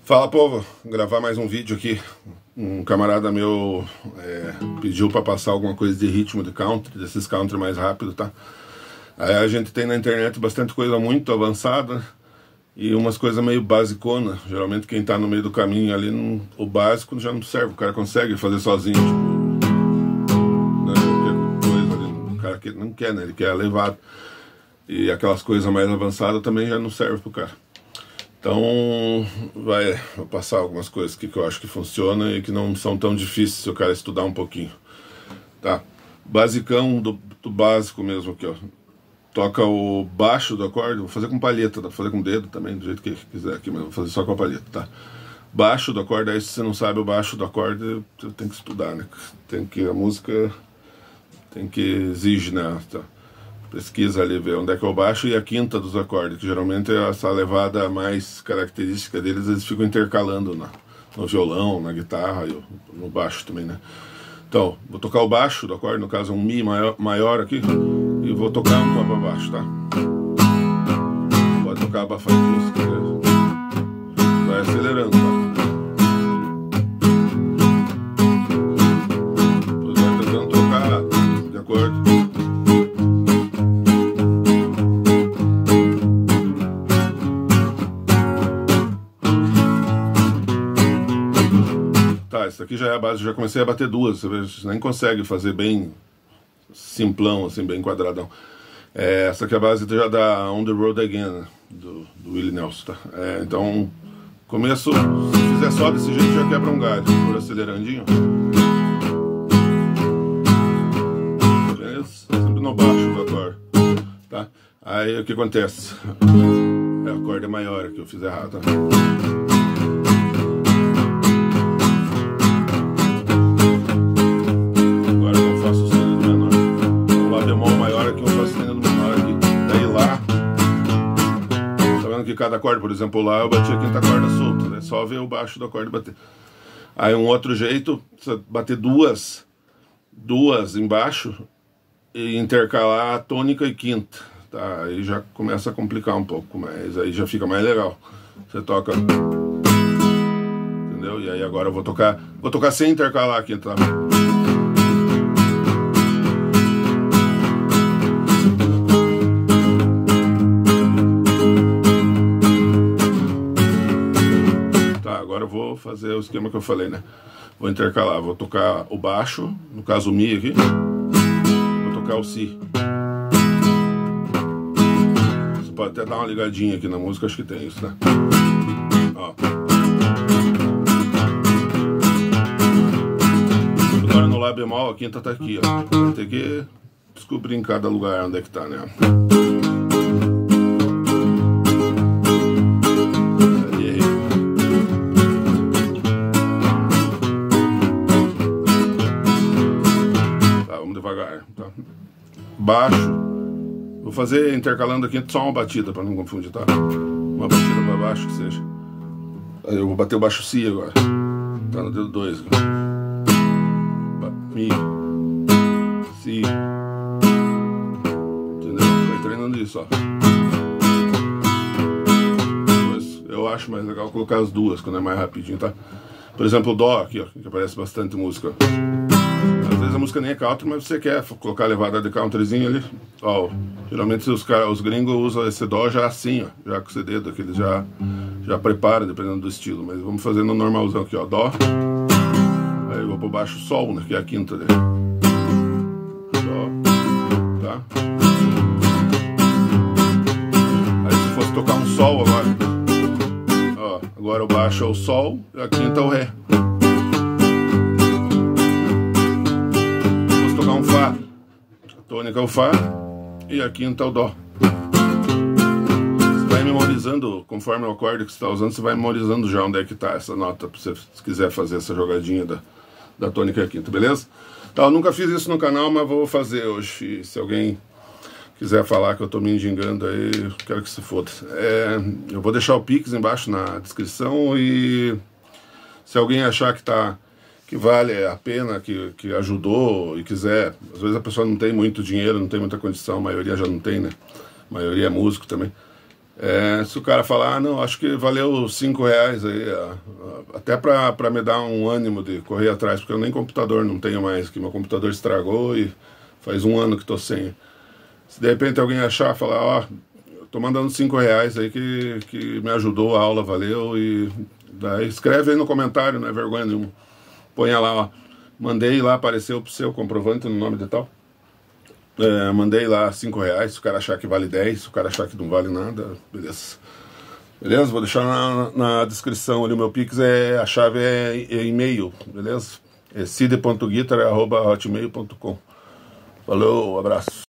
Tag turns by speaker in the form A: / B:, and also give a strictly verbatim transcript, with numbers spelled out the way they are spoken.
A: Fala, povo, vou gravar mais um vídeo aqui. Um camarada meu é, pediu para passar alguma coisa de ritmo de country, desses country mais rápido, tá? Aí a gente tem na internet bastante coisa muito avançada e umas coisas meio basicona. Geralmente quem tá no meio do caminho ali, não, o básico já não serve, o cara consegue fazer sozinho, tipo, né, qualquer coisa ali, o cara que não quer, né? Ele quer elevado. E aquelas coisas mais avançadas também já não serve pro cara. Então, vai, vou passar algumas coisas aqui que eu acho que funcionam e que não são tão difíceis se o cara estudar um pouquinho. Tá, basicão do, do básico mesmo aqui, ó. Toca o baixo do acorde, vou fazer com palheta, dá pra fazer com o dedo também, do jeito que quiser aqui, mas vou fazer só com a palheta, tá? Baixo do acorde, aí se você não sabe o baixo do acorde, você tem que estudar, né? Tem que, a música tem que exige, né? Tá? Pesquisa ali, ver onde é que é o baixo e a quinta dos acordes, que geralmente é essa levada mais característica deles, eles ficam intercalando na, no violão, na guitarra e no baixo também, né? Então, vou tocar o baixo do acorde, no caso um Mi maior, maior aqui, e vou tocar uma para baixo, tá? Pode tocar abafadinho se quiser. Vai acelerando, tá? Depois vai tentando tocar de acordo. Tá, isso aqui já é a base, já comecei a bater duas, você nem consegue fazer bem simplão, assim, bem quadradão. É, essa aqui é a base já da On The Road Again, do, do Willie Nelson, tá? É, então, começo, se fizer só desse jeito já quebra um galho, por acelerandinho. Beleza? Sempre no baixo do acorde, tá? Aí o que acontece? É, o acorde é maior aqui, eu fiz errado, tá? Que cada acorde, por exemplo, lá eu bati a quinta corda solta, né? Só ver o baixo do acorde bater. Aí um outro jeito, você bater duas, duas embaixo e intercalar a tônica e quinta, tá? Aí já começa a complicar um pouco, mas aí já fica mais legal. Você toca, entendeu? E aí agora eu vou tocar, vou tocar sem intercalar a quinta. Vou fazer o esquema que eu falei, né? Vou intercalar, vou tocar o baixo, no caso o Mi aqui, vou tocar o Si. Você pode até dar uma ligadinha aqui na música, acho que tem isso, né? Ó. Agora no Lá bemol, a quinta tá aqui, ó. Vai ter que descobrir em cada lugar onde é que tá, né? Baixo, vou fazer intercalando aqui só uma batida para não confundir, tá? Uma batida para baixo que seja. Aí eu vou bater o baixo Si agora, tá no dedo dois. Mi, Si, entendeu? Vai treinando isso, ó. Depois, eu acho mais legal colocar as duas quando é mais rapidinho, tá? Por exemplo, o Dó aqui, ó, que aparece bastante música. Às vezes a música nem é country, mas você quer colocar a levada de countryzinho ali. Ó, geralmente os, os gringos usam esse dó já assim, ó, já com esse dedo aqui, eles já, já preparam, dependendo do estilo. Mas vamos fazer no normalzão aqui, ó, dó. Aí eu vou pro baixo sol, né, que é a quinta dele. Dó, tá? Aí se fosse tocar um sol agora, ó, agora o baixo é o sol e a quinta é o ré. Um Fá, a tônica é o Fá e a quinta é o Dó. Você vai memorizando, conforme o acorde que você está usando, você vai memorizando já onde é que está essa nota, pra você, se quiser fazer essa jogadinha da, da tônica e a quinta, beleza? Então, eu nunca fiz isso no canal, mas vou fazer hoje. E se alguém quiser falar que eu estou me endigando aí, eu quero que se foda. É, eu vou deixar o Pix embaixo na descrição e se alguém achar que tá que vale a pena, que, que ajudou e quiser, às vezes a pessoa não tem muito dinheiro, não tem muita condição, a maioria já não tem, né? A maioria é músico também. É, se o cara falar, ah, não, acho que valeu cinco reais aí, até pra, pra me dar um ânimo de correr atrás, porque eu nem computador não tenho mais, que meu computador estragou e faz um ano que tô sem. Se de repente alguém achar, falar, ó, oh, tô mandando cinco reais aí que, que me ajudou, a aula valeu, e daí escreve aí no comentário, não é vergonha nenhuma. Ponha lá, ó, mandei lá, apareceu pro seu comprovante no nome de tal. É, mandei lá cinco reais, se o cara achar que vale dez, se o cara achar que não vale nada, beleza. Beleza? Vou deixar na, na descrição ali o meu Pix, é, a chave é, é e-mail, beleza? É cide ponto guitar arroba hotmail ponto com. Falou, abraço.